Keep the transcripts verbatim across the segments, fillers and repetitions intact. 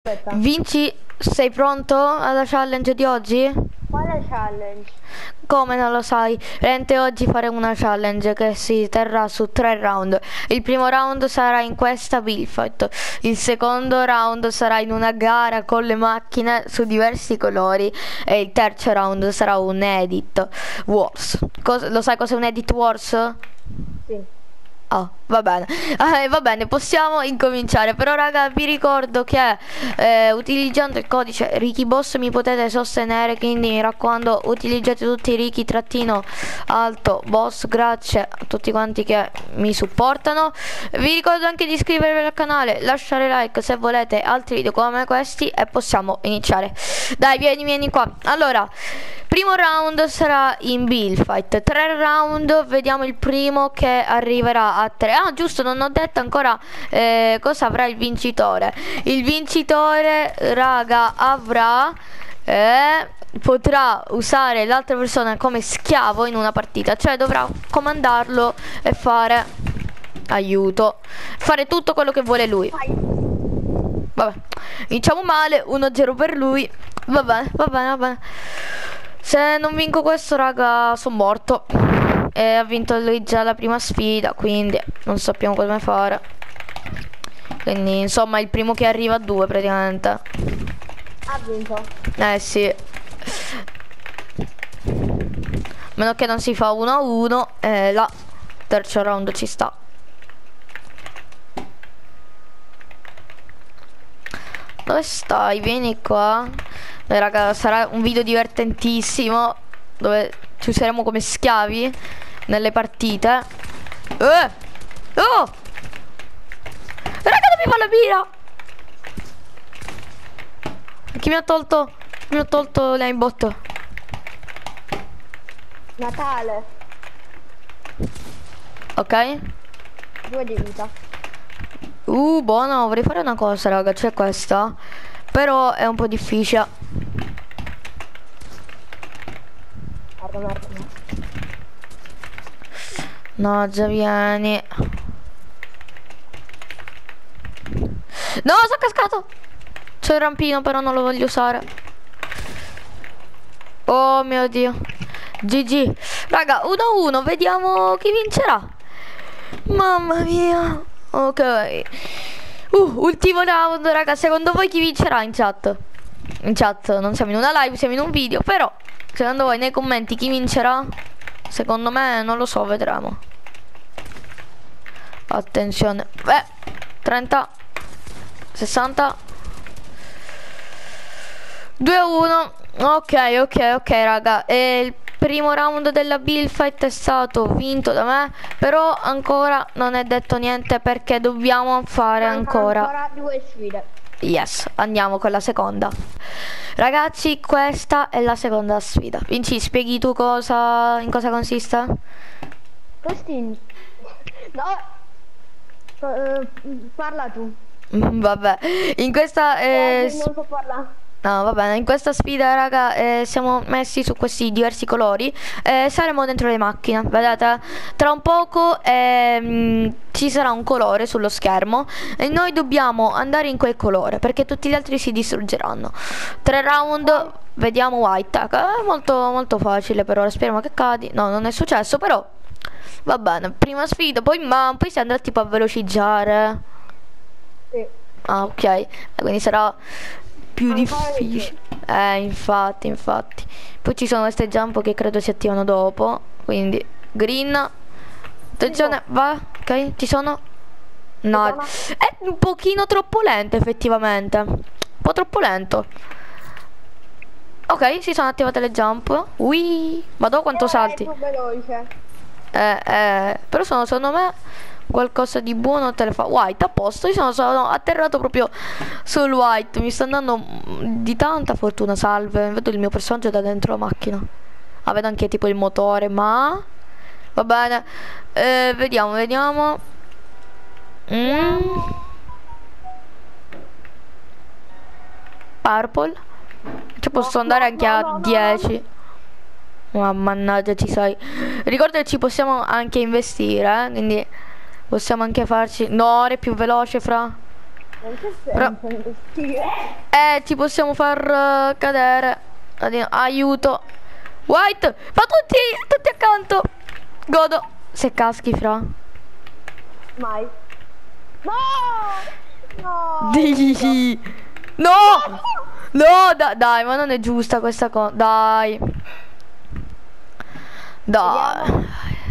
Aspetta. Vinci, sei pronto alla challenge di oggi? Quale challenge? Come non lo sai? Rente oggi faremo una challenge che si terrà su tre round. Il primo round sarà in questa buildfight. Il secondo round sarà in una gara con le macchine su diversi colori. E il terzo round sarà un edit wars. Cos- lo sai cos'è un edit wars? Sì. Oh, va bene, eh, va bene, possiamo incominciare. Però raga, vi ricordo che eh, utilizzando il codice RickyBoss mi potete sostenere. Quindi mi raccomando, utilizzate tutti i Ricky trattino alto boss. Grazie a tutti quanti che mi supportano. Vi ricordo anche di iscrivervi al canale, lasciare like se volete altri video come questi. E possiamo iniziare. Dai, vieni, vieni qua. Allora, primo round sarà in buildfight. Tre round, vediamo il primo che arriverà a tre. Ah, giusto, non ho detto ancora eh, cosa avrà il vincitore. Il vincitore, raga, avrà eh, potrà usare l'altra persona come schiavo in una partita. Cioè dovrà comandarlo e fare aiuto, fare tutto quello che vuole lui. Vabbè, iniziamo male, uno a zero per lui. Va bene, va bene, va bene. Se non vinco questo, raga, sono morto. E ha vinto lui già la prima sfida, quindi non sappiamo come fare. Quindi insomma il primo che arriva a due praticamente. Ha vinto. Eh sì. Meno che non si fa uno a uno. E la terzo round ci sta. Dove stai? Vieni qua. Beh, raga, sarà un video divertentissimo dove ci useremo come schiavi nelle partite. Eh! Oh! Raga, dove fa la mira? Chi mi ha tolto? Mi ha tolto l'aimbot. Natale. Ok. Due di vita. Uh, buono, vorrei fare una cosa, raga, c'è questa. Però è un po' difficile. Guarda un attimo. No, già vieni. No, sono cascato. C'è il rampino, però non lo voglio usare. Oh mio Dio. G G. Raga, uno a uno, vediamo chi vincerà. Mamma mia. Ok. Uh, ultimo round, raga. Secondo voi chi vincerà in chat? In chat, non siamo in una live, siamo in un video. Però, secondo voi nei commenti chi vincerà? Secondo me, non lo so, vedremo. Attenzione. Beh, trenta, sessanta, due a uno. Ok, ok, ok, raga. E il primo round della buildfight è stato vinto da me. Però ancora non è detto niente, perché dobbiamo fare Mancano ancora ancora due sfide. Yes, andiamo con la seconda. Ragazzi, questa è la seconda sfida. Vinci, spieghi tu cosa, in cosa consiste? Questi... No. Eh, parla tu. Mm, Vabbè, in questa Eh, eh, non so parlare. no, va bene, in questa sfida, raga, eh, siamo messi su questi diversi colori e saremo dentro le macchine, vedete? Tra un poco ehm, ci sarà un colore sullo schermo e noi dobbiamo andare in quel colore, perché tutti gli altri si distruggeranno. Tre round, vediamo white. È molto, molto facile per ora, speriamo che cadi. No, non è successo, però va bene. Prima sfida, poi, ma poi si andrà tipo a velocizzare. Sì. Ah, ok, quindi sarà più Ancora difficile. Eh, infatti, infatti. Poi ci sono queste jump che credo si attivano dopo. Quindi, green. Attenzione, va. Ok, ci sono. No, è un pochino troppo lento effettivamente. Un po' troppo lento. Ok, si sono attivate le jump. Ui, madò quanto Eh, salti. è più veloce. Eh, eh, però sono, secondo me qualcosa di buono te le fa. White, a posto. Io sono, sono atterrato proprio sul white. Mi sta andando di tanta fortuna. Salve, vedo il mio personaggio da dentro la macchina. Ah, vedo anche tipo il motore. Ma va bene, eh, vediamo, vediamo. mm. Purple. Ci posso No, andare no, anche no, a no, no, dieci. Ma mannaggia, ci sei. Ricorda che ci possiamo anche investire, eh? Quindi possiamo anche farci. No, ora è più veloce, fra. Non c'è Però- senso. Sì. Eh, ti possiamo far eh, cadere. Addio, aiuto. White, fa tutti, tutti accanto. Godo. Se caschi, fra. Mai. No! No! Di. No! No, da- dai, ma non è giusta questa cosa. Dai. Dai. Vediamo.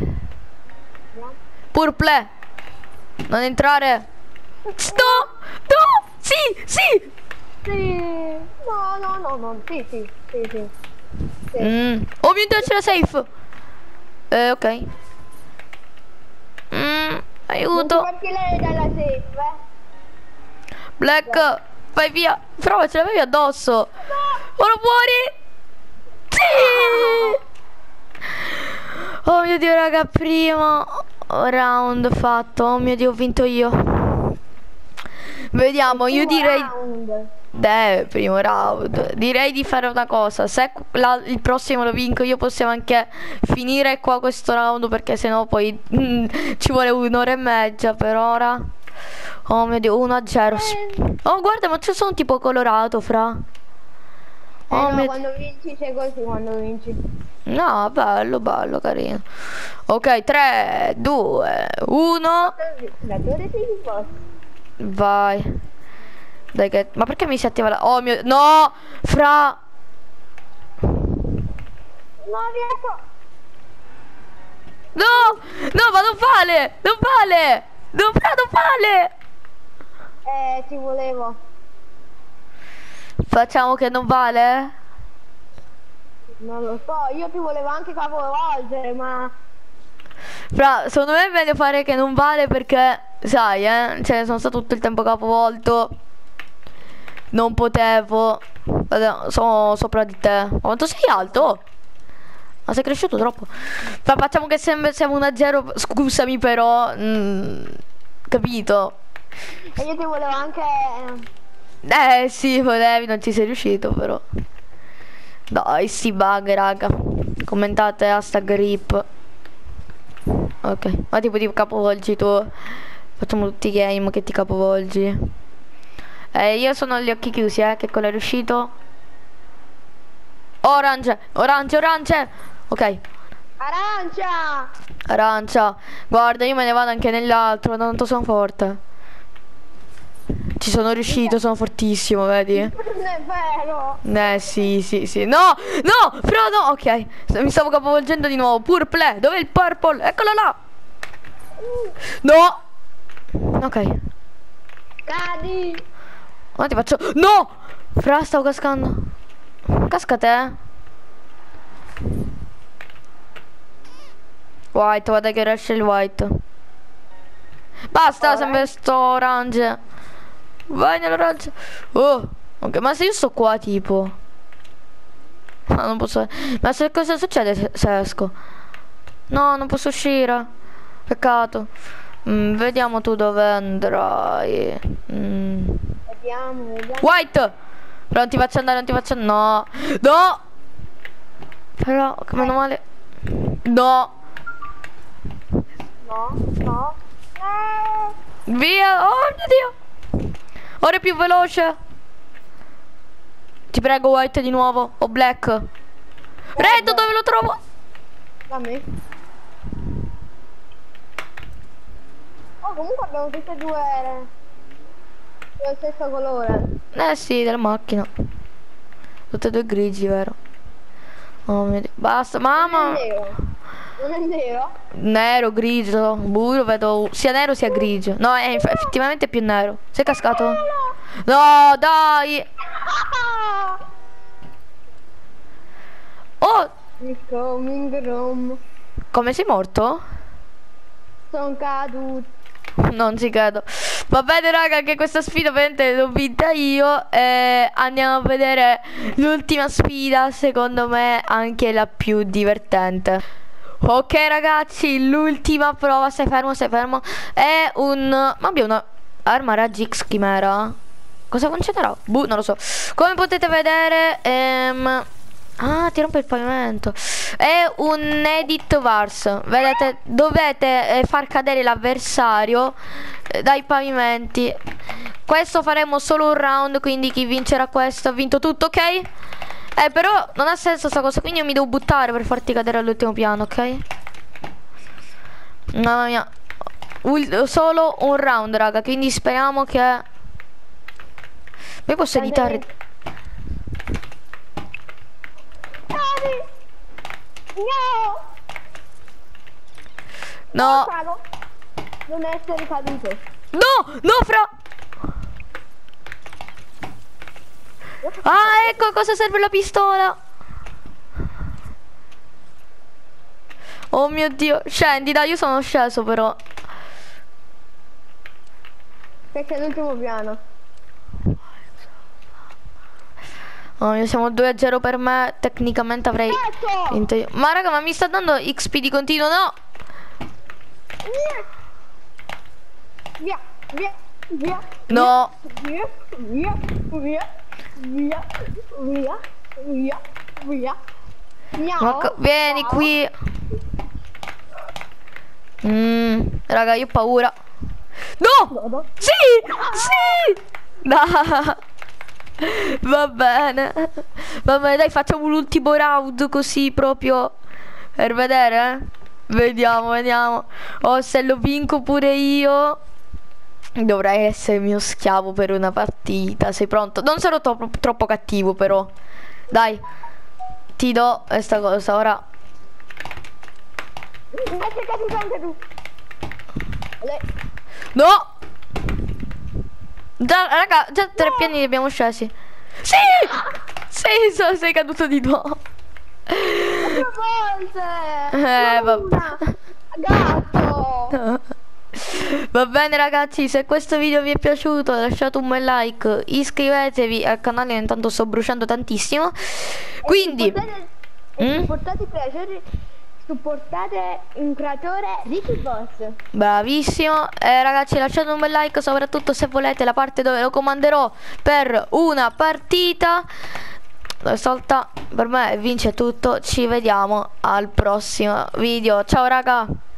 Purple. Non entrare. No! No! Sì! Sì! Sì. No, no, no, no. Sì, sì, sì, sì. Sì. Mm. Oh mio Dio, c'è la safe. Eh, ok. Mm, Non ti aiuto. partire dalla safe, eh? Black, vai via. Prova, ce l'avevi addosso. Ora fuori. Sì! Oh mio Dio, raga, primo round fatto. Oh mio Dio, ho vinto io. Vediamo, io direi... Round. Eh, primo round. Direi di fare una cosa. Se la- il prossimo lo vinco io, possiamo anche finire qua questo round, perché sennò poi mm, ci vuole un'ora e mezza per ora. Oh mio Dio, uno a zero. Oh guarda, ma c'è sono tipo colorato, fra. Eh Oh no, mio... quando vinci sei così, quando vinci. No, bello, bello, carino. Ok, tre, due, uno. Da dove sei di posto? Vai. Dai che... Ma perché mi si attiva la... Oh mio... No! Fra... No, riesco. No! No, ma non vale! Non vale! Non, fra, non vale! Eh, ti volevo. Facciamo che non vale? Non lo so, io ti volevo anche capovolgere, ma... Fra, secondo me è meglio fare che non vale perché... Sai, eh? Cioè, sono stato tutto il tempo capovolto. Non potevo. Guarda, sono sopra di te. Ma quanto sei alto? Ma sei cresciuto troppo. Fa- facciamo che sembra siamo uno a zero. Scusami però. mm, capito? E io ti volevo anche... Eh sì, volevi, non ci sei riuscito però. Dai, sti bug, raga. Commentate hashtag rip. Ok, ma tipo ti capovolgi tu. Facciamo tutti i game che ti capovolgi. Eh, io sono gli occhi chiusi, eh. Che colore è uscito? Orange, orange, orange. Ok, Arancia! arancia. Guarda, io me ne vado anche nell'altro, tanto sono forte. Ci sono riuscito, sono fortissimo, vedi? Non è vero! Eh sì, sì, sì. No, no, però no, ok. Mi stavo capovolgendo di nuovo. Purple, dov'è il purple? Eccolo là. No. Ok. Cadi! Ma ti faccio... No! Fra, stavo cascando. Casca te. White, guarda che esce il white. Basta, sempre sto orange. Vai nell'orange. Oh, ok, ma se io sto qua tipo... Ma non posso... Ma se cosa succede se, se esco? No, non posso uscire. Peccato. Mm, vediamo tu dove andrai. Mm. Vediamo, vediamo. White! Però non ti faccio andare, non ti faccio... No! No! Però, che meno male... No! No, no. Eh, Via! Oh mio Dio! Ora è più veloce! Ti prego, White di nuovo. O Black. Red, dove lo trovo? dammi. Oh, comunque abbiamo tutte e due lo stesso colore. Eh sì, della macchina. Tutte e due grigi, vero? Oh mio Dio. Basta, mamma! Non è nero. Non è nero? Nero, grigio, buio, vedo sia nero sia grigio. No, è eff- effettivamente più nero. Sei cascato? No, dai! Ah! Oh! It's coming home. Come sei morto? Sono caduto. Non ci credo. Va bene raga, anche questa sfida ovviamente l'ho vinta io. E andiamo a vedere l'ultima sfida, secondo me anche la più divertente. Ok ragazzi, l'ultima prova. Stai fermo, stai fermo. È un... Ma abbiamo una arma raggi X chimera. Cosa concederà? Boh, non lo so. Come potete vedere ehm, Ah, ti rompe il pavimento. È un edit Vars. Vedete, dovete eh, far cadere l'avversario eh, dai pavimenti. Questo faremo solo un round, quindi chi vincerà questo ha vinto tutto, ok? Eh, però non ha senso sta cosa, quindi io mi devo buttare per farti cadere all'ultimo piano, ok? Mamma mia. Ul- solo un round, raga, quindi speriamo che... Poi posso editare... No! No! Non essere caduto. No! No, fra... Ah, ecco a cosa serve la pistola. Oh mio Dio. Scendi, dai, io sono sceso però. Perché è l'ultimo piano. Oh mio, siamo due a zero per me. Tecnicamente avrei vinto io. Ma raga, ma mi sta dando X P di continuo, no? Via, via, via. No. Via, via, via, via, via, via, via. Ma vieni qui. Mm, raga, io ho paura. No! Sì! Sì! No! Va bene. Va bene, dai, facciamo l'ultimo round così proprio per vedere, eh? Vediamo, vediamo. Oh, se lo vinco pure io dovrei essere mio schiavo per una partita. Sei pronto? Non sarò troppo, troppo cattivo però. Dai, ti do questa cosa ora. Ma sei caduto anche tu. No! Già, raga, già tre no. piani li abbiamo scesi. Sì! Sì, so, sei caduto di nuovo. Due volte! Eh, vabbè. Gatto! Va bene ragazzi, se questo video vi è piaciuto lasciate un bel like, iscrivetevi al canale, intanto sto bruciando tantissimo. Quindi supportate, mm? supportate, piacere, supportate un creatore Ricky Boss. Bravissimo. eh, Ragazzi, lasciate un bel like, soprattutto se volete la parte dove lo comanderò per una partita. Stavolta per me vince tutto. Ci vediamo al prossimo video. Ciao raga.